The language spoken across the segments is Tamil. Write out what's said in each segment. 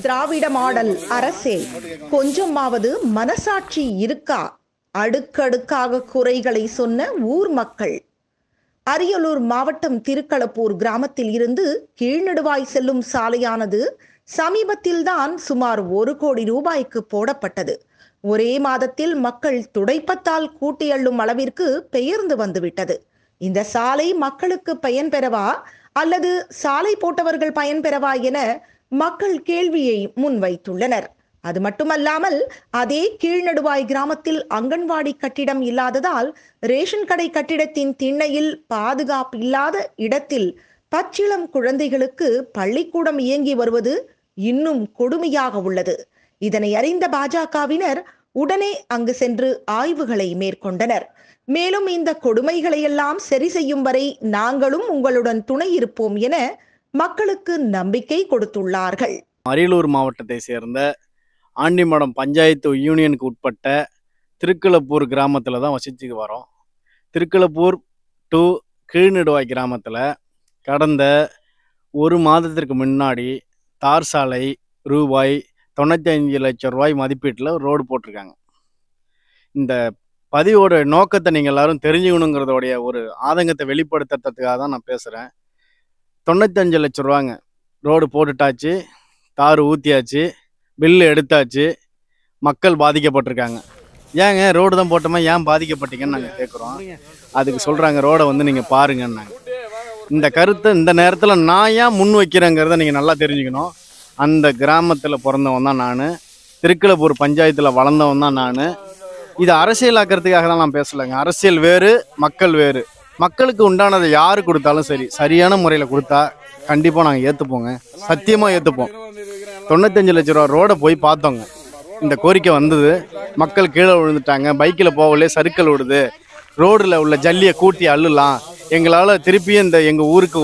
திராவிட மாடல் அரசே கொஞ்சமாவது மனசாட்சி இருக்கா? அடுக்கடுக்காக குறைகளை சொன்ன ஊர் மக்கள். அரியலூர் மாவட்டம் திருக்களப்பூர் கிராமத்தில் இருந்து கீழ்நெடுவாய் செல்லும் சாலையானது சமீபத்தில்தான் சுமார் 1 கோடி ரூபாய்க்கு போடப்பட்டது. ஒரே மாதத்தில் மக்கள் துடைப்பத்தால் கூட்டி அள்ளும் அளவிற்கு பெயர்ந்து வந்துவிட்டது. இந்த சாலை மக்களுக்கு பயன்பெறவா அல்லது சாலை போட்டவர்கள் பயன்பெறவா என மக்கள் கேள்வியை முன்வைத்துள்ளனர். அது மட்டுமல்லாமல் அதே கீழ்நெடுவாய் கிராமத்தில் அங்கன்வாடி கட்டிடம் இல்லாததால் ரேஷன் கடை கட்டிடத்தின் திண்ணையில் பாதுகாப்பு இல்லாத இடத்தில் பச்சிளம் குழந்தைகளுக்கு பள்ளிக்கூடம் இயங்கி வருவது இன்னும் கொடுமையாக உள்ளது. இதனை அறிந்த பாஜகவினர் உடனே அங்கு சென்று ஆய்வுகளை மேற்கொண்டனர். மேலும் இந்த கொடுமைகளை எல்லாம் சரி செய்யும் வரை நாங்களும் உங்களுடன் துணை இருப்போம் என மக்களுக்கு நம்பிக்கை கொடுத்துள்ளார்கள். அரியலூர் மாவட்டத்தை சேர்ந்த ஆண்டிமடம் பஞ்சாயத்து யூனியனுக்கு உட்பட்ட திருக்களப்பூர் கிராமத்தில் தான் வசிச்சுக்கு வரோம். திருக்களப்பூர் டு கீழ்நெடுவாய் கிராமத்தில் கடந்த 1 மாதத்திற்கு முன்னாடி தார் சாலை ரூபாய் 95 லட்சம் ரூபாய் மதிப்பீட்டில் ரோடு போட்டிருக்காங்க. இந்த பதிவோட நோக்கத்தை நீங்கள் எல்லாரும் தெரிஞ்சுக்கணுங்கிறதோடைய ஒரு ஆதங்கத்தை வெளிப்படுத்துறதுக்காக தான் நான் பேசுகிறேன். 95 லட்சம் ரூபாங்க, ரோடு போட்டுட்டாச்சு, தார் ஊற்றியாச்சு, பில்லு எடுத்தாச்சு, மக்கள் பாதிக்கப்பட்டிருக்காங்க. ஏங்க ரோடு தான் போட்டோமா, ஏன் பாதிக்கப்பட்டீங்கன்னு நாங்கள் கேட்குறோம். அதுக்கு சொல்கிறாங்க ரோடை வந்து நீங்கள் பாருங்கன்னாங்க. இந்த கருத்தை இந்த நேரத்தில் நான் ஏன் முன் வைக்கிறேங்கிறத நீங்கள் நல்லா தெரிஞ்சுக்கணும். அந்த கிராமத்தில் பிறந்தவன் தான் நான், திருக்களப்பூர் பஞ்சாயத்தில் வளர்ந்தவன் தான் நான். இது அரசியலாக்கிறதுக்காக தான் நான் பேசலைங்க. அரசியல் வேறு, மக்கள் வேறு. மக்களுக்கு உண்டானதை யாரு கொடுத்தாலும் சரி, சரியான முறையில் கொடுத்தா கண்டிப்பாக நாங்கள் ஏற்றுப்போங்க, சத்தியமாக ஏற்றுப்போம். 95 லட்ச ரூபா ரோடை போய் பார்த்தோங்க. இந்த கோரிக்கை வந்தது, மக்கள் கீழே விழுந்துட்டாங்க, பைக்கில் போகலே சறுக்கல் விடுது, ரோடில் உள்ள ஜல்லியை கூட்டி அள்ளலாம், எங்களால் திருப்பியும் இந்த எங்கள் ஊருக்கு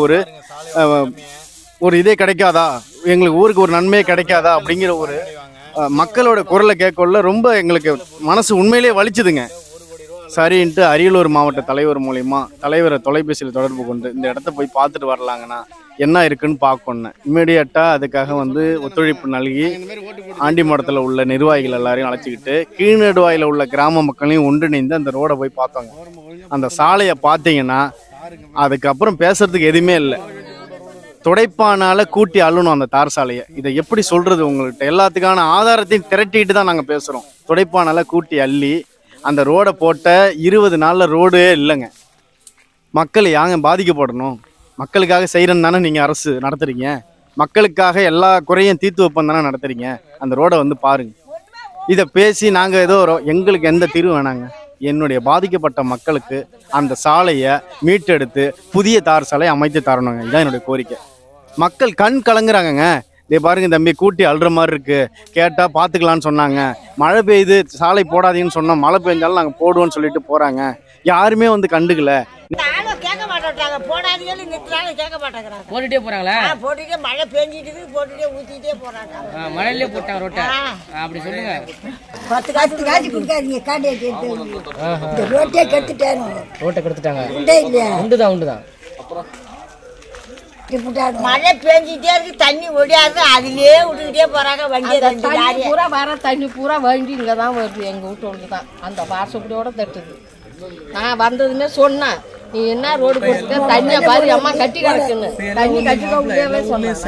ஒரு இதே கிடைக்காதா, எங்களுக்கு ஊருக்கு ஒரு நன்மையே கிடைக்காதா அப்படிங்கிற ஒரு மக்களோட குரலை கேட்கல ரொம்ப எங்களுக்கு மனசு உண்மையிலே வலிச்சுதுங்க. சரின்ட்டு அரியலூர் மாவட்ட தலைவர் மூலிமா தலைவரை தொலைபேசியில் தொடர்பு கொண்டு இந்த இடத்த போய் பார்த்துட்டு வரலாங்கண்ணா, என்ன இருக்குன்னு பார்க்கணும். இம்மிடியட்டாக அதுக்காக வந்து ஒத்துழைப்பு நல்கி ஆண்டிமடத்தில் உள்ள நிர்வாகிகள் எல்லாரையும் அழைச்சிக்கிட்டு கீழ்நெடுவாயில் உள்ள கிராம மக்களையும் ஒன்றிணைந்து அந்த ரோடை போய் பார்த்தோங்க. அந்த சாலையை பார்த்தீங்கன்னா அதுக்கப்புறம் பேசுறதுக்கு எதுவுமே இல்லை. துடைப்பானால கூட்டி அள்ளணும் அந்த தார் சாலையை. இதை எப்படி சொல்றது உங்கள்கிட்ட? எல்லாத்துக்கான ஆதாரத்தையும் திரட்டிட்டு தான் நாங்கள் பேசுகிறோம். துடைப்பானால கூட்டி அள்ளி அந்த ரோடை போட்ட 20 நாளில் ரோடே இல்லைங்க. மக்கள் யாங்க பாதிக்கப்படணும்? மக்களுக்காக செய்கிறேன்னு தானே நீங்கள் அரசு நடத்துறீங்க. மக்களுக்காக எல்லா குறையும் தீர்த்து வைப்போம் தானே நடத்துறீங்க. அந்த ரோடை வந்து பாருங்க. இதை பேசி நாங்கள் ஏதோ எங்களுக்கு எந்த தீர்வு வேணாங்க. என்னுடைய பாதிக்கப்பட்ட மக்களுக்கு அந்த சாலையை மீட்டெடுத்து புதிய தார் சாலை அமைத்து தரணுங்க. இதுதான் என்னுடைய கோரிக்கை. மக்கள் கண் கலங்குறாங்கங்க. இதே பாருங்க தம்பி, கூட்டி அள்ளுற மாதிரி இருக்கு, கேட்டால் பார்த்துக்கலான்னு சொன்னாங்க. மழை பெய்யுது, சாலை போடாதீங்கன்னு சொன்னோம், மழை பெஞ்சாலும் நாங்கள் போடுவோன்னு சொல்லிட்டு போகிறாங்க. யாருமே வந்து கண்டுக்கல. போட்டுட்டே போறாங்களா? போட்டுட்டே மழை பெஞ்சிட்டு போட்டுட்டே ஊத்திட்டே போறாங்க. மழையிலே போட்டாங்க ரோட்டை. அப்படி சொல்லுங்க. 10 காசு கொடுக்காதீங்க, காட்டே கேட்டு இந்த ரோட்டே கெடுத்துட்டாங்க. ரோட்டை கெடுத்துட்டாங்க. உண்டே இல்லையா? உண்டுதான். மழை பெஞ்சிட்டே இருக்கு, தண்ணி ஒடியாது, அதுலயே விட்டுக்கிட்டே போறாங்க. வண்டி பூரா வர தண்ணி பூரா வண்டி இங்கே தான் வருது, எங்கள் வீட்டு தான் அந்த வாசப்படியோட தட்டுது. நான் வந்ததுமே சொன்னேன், நீ என்ன ரோடு போட்டு தண்ணியை பாரு அம்மா கட்டி கிடக்குன்னு. தண்ணி கட்டிக்கவே சொன்னேன்.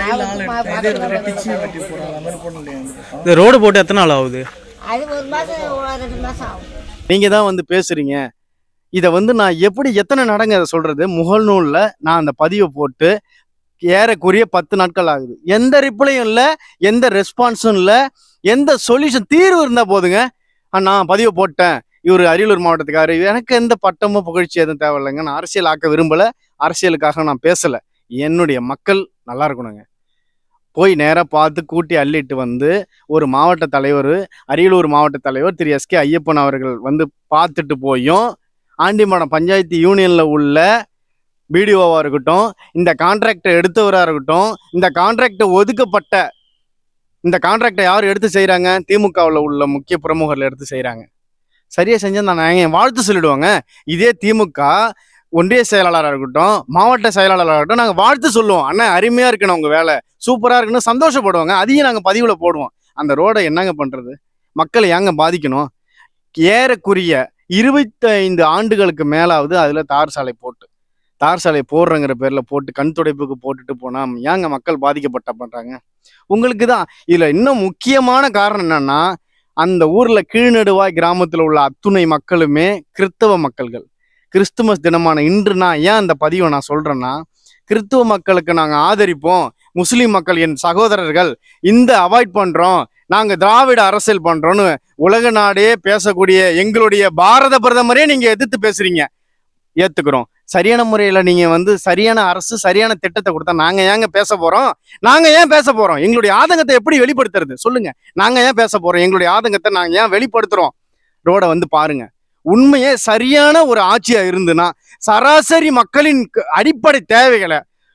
இந்த ரோடு போட்டு எத்தனை நாள் ஆகுது? அது 1 மாசம் 2 மாசம் ஆகும். நீங்க தான் வந்து பேசுறீங்க. இதை வந்து நான் எப்படி எத்தனை நடங்க அதை சொல்றது? முகநூலில் நான் அந்த பதிவை போட்டு ஏறக்குறைய 10 நாட்கள் ஆகுது. எந்த ரிப்ளையும் இல்லை, எந்த ரெஸ்பான்ஸும் இல்லை, எந்த சொல்யூஷன் தீர்வு இருந்தால் போதுங்க. நான் பதிவை போட்டேன், இவர் அரியலூர் மாவட்டத்துக்காரு, எனக்கு எந்த பட்டமோ புகழ்ச்சி எதுவும் தேவையில்லைங்க. நான் அரசியல் ஆக்க விரும்பலை, அரசியலுக்காக நான் பேசலை. என்னுடைய மக்கள் நல்லா இருக்கணுங்க. போய் நேராக பார்த்து கூட்டி அள்ளிட்டு வந்து ஒரு மாவட்ட தலைவர், அரியலூர் மாவட்ட தலைவர் திரு எஸ்கே ஐயப்பன் அவர்கள் வந்து பார்த்துட்டு போயும் ஆண்டிமடம் பஞ்சாயத்து யூனியனில் உள்ள பிடிஓவாக இருக்கட்டும், இந்த கான்ட்ராக்டை எடுத்தவராக இருக்கட்டும், இந்த கான்ட்ராக்டை ஒதுக்கப்பட்ட இந்த கான்ட்ராக்டை யார் எடுத்து செய்கிறாங்க? திமுகவில் உள்ள முக்கிய பிரமுகர்கள் எடுத்து செய்கிறாங்க. சரியாக செஞ்சால் நான் என் வாழ்த்து சொல்லிடுவாங்க. இதே திமுக ஒன்றிய செயலாளராக இருக்கட்டும், மாவட்ட செயலாளராக இருக்கட்டும், நாங்கள் வாழ்த்து சொல்லுவோம். அண்ணன் அருமையாக இருக்கணும், உங்கள் வேலை சூப்பராக இருக்குன்னு சந்தோஷப்படுவாங்க. அதையும் நாங்கள் பதிவில் போடுவோம். அந்த ரோடை என்னங்க பண்ணுறது? மக்களை ஏங்க பாதிக்கணும்? ஏறக்குரிய 25 ஆண்டுகளுக்கு மேலாவது அதில் தார் சாலை போடுறங்கிற பேரில் போட்டு கண் துடைப்புக்கு போட்டுட்டு போனால் ஏங்க மக்கள் பாதிக்கப்பட்ட பண்ணுறாங்க? உங்களுக்கு தான் இதில் இன்னும் முக்கியமான காரணம் என்னன்னா, அந்த ஊரில் கீழ்நெடுவாய் கிராமத்தில் உள்ள அத்துணை மக்களுமே கிறிஸ்தவ மக்கள்கள். கிறிஸ்துமஸ் தினமான இன்று நான் ஏன் அந்த பதிவை நான் சொல்கிறேன்னா, கிறிஸ்துவ மக்களுக்கு நாங்கள் ஆதரிப்போம், முஸ்லீம் மக்கள் என் சகோதரர்கள் இந்த அவாய்ட் பண்ணுறோம், நாங்கள் திராவிட அரசியல் பண்ணுறோன்னு உலக நாடே பேசக்கூடிய எங்களுடைய பாரத பிரதமரே நீங்கள் எதிர்த்து பேசுகிறீங்க. ஏற்றுக்கிறோம். சரியான முறையில் நீங்கள் சரியான அரசு சரியான திட்டத்தை கொடுத்தா நாங்கள் ஏங்க பேச போகிறோம்? நாங்கள் ஏன் பேச போகிறோம்? எங்களுடைய ஆதங்கத்தை எப்படி வெளிப்படுத்துறது சொல்லுங்கள். நாங்கள் ஏன் பேச போகிறோம்? எங்களுடைய ஆதங்கத்தை நாங்கள் ஏன் வெளிப்படுத்துகிறோம்? ரோடை பாருங்க. உண்மையே சரியான ஒரு ஆட்சியாக இருந்துன்னா சராசரி மக்களின் அடிப்படை தேவைகளை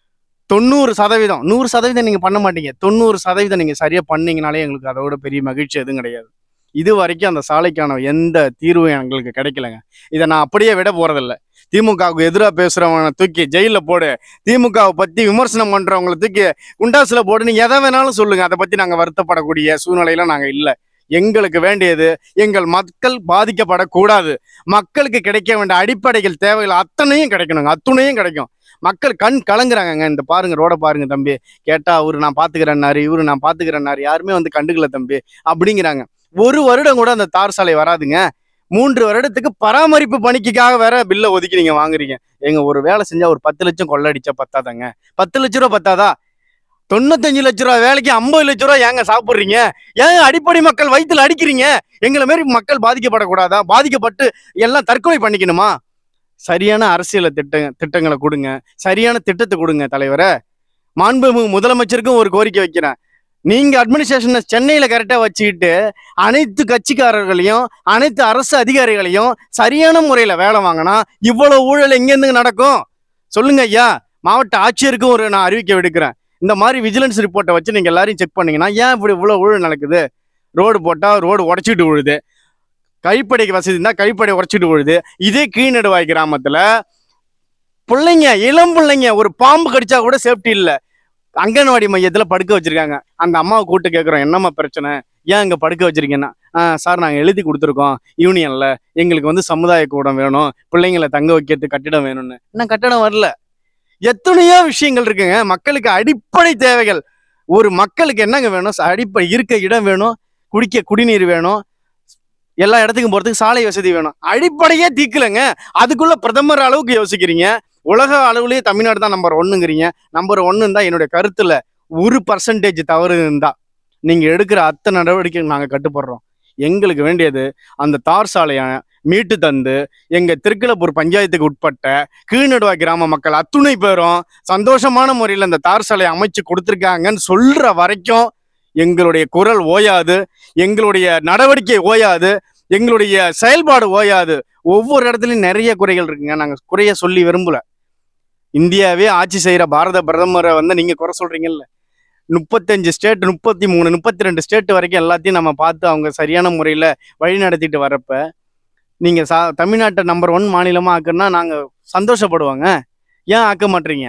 90%, 100% நீங்கள் பண்ண மாட்டீங்க, 90% நீங்கள் சரியாக பண்ணீங்கனாலே எங்களுக்கு அதோட பெரிய மகிழ்ச்சி எதுவும் கிடையாது. இது வரைக்கும் அந்த சாலைக்கான எந்த தீர்வும் எங்களுக்கு கிடைக்கலங்க. இதை நான் அப்படியே விட போகிறதில்ல. திமுகவுக்கு எதிராக பேசுகிறவங்களை தூக்கி ஜெயிலில் போடு, திமுகவை பற்றி விமர்சனம் பண்ணுறவங்களை தூக்கி குண்டாசில் போடு, நீங்கள் எதை வேணாலும் சொல்லுங்கள். அதை பற்றி நாங்கள் வருத்தப்படக்கூடிய சூழ்நிலையில நாங்கள் இல்லை. எங்களுக்கு வேண்டியது எங்கள் மக்கள் பாதிக்கப்படக்கூடாது. மக்களுக்கு கிடைக்க வேண்டிய அடிப்படைகள் தேவைகள் அத்தனையும் கிடைக்கணுங்க. அத்துணையும் கிடைக்கும். மக்கள் கண் கலங்குறாங்க. இந்த பாருங்க, ரோடை பாருங்க தம்பி. கேட்டா அவரு நான் பாத்துக்கிறேன்னாரு, இவரு நான் பாத்துக்கிறேன்னாரு, யாருமே கண்டுக்கல தம்பி அப்படிங்கிறாங்க. 1 வருடம் கூட அந்த தார் சாலை வராதுங்க. 3 வருடத்துக்கு பராமரிப்பு பணிக்காக வேற பில்லை ஒதுக்கி நீங்க வாங்குறீங்க. எங்க ஒரு வேலை செஞ்சா ஒரு 10 லட்சம் கொள்ளடிச்சா பத்தாதாங்க? 10 லட்ச ரூபா பத்தாதா? 95 லட்ச ரூபா வேலைக்கு 50 லட்ச ரூபா ஏங்க சாப்பிட்றீங்க? ஏன் அடிப்படை மக்கள் வயிற்றுல அடிக்கிறீங்க? எங்களை மாரி மக்கள் பாதிக்கப்படக்கூடாதா? பாதிக்கப்பட்டு எல்லாம் தற்கொலை பண்ணிக்கணுமா? சரியான அரசியல் திட்டங்களை கொடுங்க, சரியான திட்டத்தை கொடுங்க தலைவரை. மாண்புமிகு முதலமைச்சருக்கும் ஒரு கோரிக்கை வைக்கிறேன். நீங்க அட்மினிஸ்ட்ரேஷனை சென்னையில கரெக்டா வச்சுக்கிட்டு அனைத்து கட்சிக்காரர்களையும் அனைத்து அரசு அதிகாரிகளையும் சரியான முறையில வேலை வாங்கினா இவ்வளவு ஊழல் எங்கேருந்து நடக்கும் சொல்லுங்க ஐயா. மாவட்ட ஆட்சியருக்கும் நான் அறிவிக்கை விடுக்கிறேன். இந்த மாதிரி விஜிலன்ஸ் ரிப்போர்ட்டை வச்சு நீங்க எல்லாரையும் செக் பண்ணீங்கன்னா ஏன் இப்படி இவ்வளவு ஊழல் நடக்குது? ரோடு போட்டா ரோடு உடைச்சிட்டு விழுது, கழிப்படைக்கு வசதி இருந்தா கழிப்படை உடைச்சிட்டு விழுது. இதே கீழ்நெடுவாய் கிராமத்துல பிள்ளைங்க, இளம் பிள்ளைங்க ஒரு பாம்பு கடிச்சா கூட சேஃப்டி இல்லை. அங்கன்வாடி மையத்துல படுக்க வச்சிருக்காங்க. அந்த அம்மாவை கூப்பிட்டு கேட்குறோம், என்னம்மா பிரச்சனை, ஏன் இங்க படுக்க வச்சிருக்கீங்கன்னா, சார் நாங்கள் எழுதி கொடுத்துருக்கோம் யூனியன்ல, எங்களுக்கு சமுதாய கூடம் வேணும், பிள்ளைங்களை தங்க வைக்கிறது கட்டிடம் வேணும்னு. இன்னும் கட்டிடம் வரல. எத்தனையோ விஷயங்கள் இருக்குங்க. மக்களுக்கு அடிப்படை தேவைகள். ஒரு மக்களுக்கு என்னங்க வேணும்? அடிப்படை இருக்க இடம் வேணும், குடிக்க குடிநீர் வேணும், எல்லா இடத்துக்கும் போறதுக்கு சாலை வசதி வேணும். அடிப்படையே தீக்கலைங்க. அதுக்குள்ள பிரதமர் அளவுக்கு யோசிக்கிறீங்க. உலக அளவுலயே தமிழ்நாடு தான் நம்பர் 1ங்கிறீங்க. நம்பர் 1 தான் என்னுடைய கருத்துல 1% தவறு இருந்தா நீங்க எடுக்கிற அத்தனை நடவடிக்கை நாங்க கட்டுப்படுறோம். எங்களுக்கு வேண்டியது அந்த தார் சாலையை மீட்டு தந்து எங்க திருக்கிலப்பூர் பஞ்சாயத்துக்கு உட்பட்ட கீழ்நெடுவாய் கிராம மக்கள் அத்துணை பேரும் சந்தோஷமான முறையில் அந்த தார் சாலையை அமைச்சு கொடுத்துருக்காங்கன்னு சொல்ற வரைக்கும் எங்களுடைய குரல் ஓயாது, எங்களுடைய நடவடிக்கை ஓயாது, எங்களுடைய செயல்பாடு ஓயாது. ஒவ்வொரு இடத்துலையும் நிறைய குறைகள் இருக்குங்க. நாங்கள் குறைய சொல்லி விரும்பல. இந்தியாவே ஆட்சி செய்யற பாரத பிரதமரை நீங்க குறை சொல்றீங்கல்ல. 35 ஸ்டேட், 33, 32 ஸ்டேட் வரைக்கும் எல்லாத்தையும் நம்ம பார்த்து அவங்க சரியான முறையில் வழி நடத்திட்டு வரப்ப நீங்க தமிழ்நாட்டை நம்பர் 1 மாநிலமா ஆக்குன்னா நாங்க சந்தோஷப்படுவாங்க. ஏன் ஆக்க மாட்டீங்க?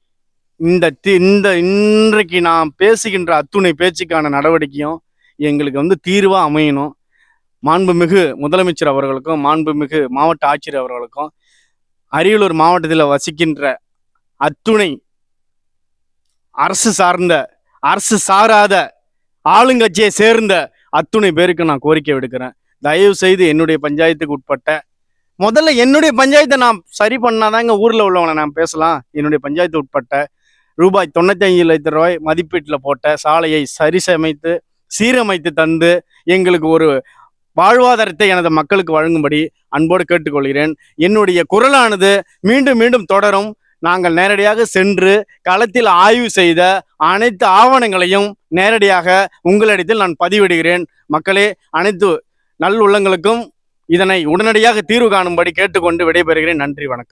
இந்த இன்றைக்கு நான் பேசுகின்ற அத்துணை பேச்சுக்கான நடவடிக்கையும் எங்களுக்கு தீர்வா அமையணும். மாண்புமிகு முதலமைச்சர் அவர்களுக்கும் மாண்புமிகு மாவட்ட ஆட்சியர் அவர்களுக்கும் அரியலூர் மாவட்டத்தில் வசிக்கின்ற அத்துணை அரசு சார்ந்த அரசு சாராத ஆளுங்கட்சியை சேர்ந்த அத்துணை பேருக்கு நான் கோரிக்கை விடுக்கிறேன். தயவு செய்து என்னுடைய பஞ்சாயத்துக்கு உட்பட்ட முதல்ல என்னுடைய பஞ்சாயத்தை நான் சரி பண்ணாதாங்க ஊர்ல உள்ளவங்களை நான் பேசலாம். என்னுடைய பஞ்சாயத்து உட்பட்ட ரூபாய் 95 லட்சம் ரூபாய் மதிப்பீட்டில் போட்ட சாலையை சீரமைத்து தந்து எங்களுக்கு ஒரு வாழ்வாதாரத்தை எனது மக்களுக்கு வழங்கும்படி அன்போடு கேட்டுக்கொள்கிறேன். என்னுடைய குரலானது மீண்டும் மீண்டும் தொடரும். நாங்கள் நேரடியாக சென்று களத்தில் ஆய்வு செய்த அனைத்து ஆவணங்களையும் நேரடியாக உங்களிடத்தில் நான் பதிவிடுகிறேன். மக்களே, அனைத்து நல்லுள்ளங்களுக்கும் இதனை உடனடியாக தீர்வு காணும்படி கேட்டுக்கொண்டு விடைபெறுகிறேன். நன்றி, வணக்கம்.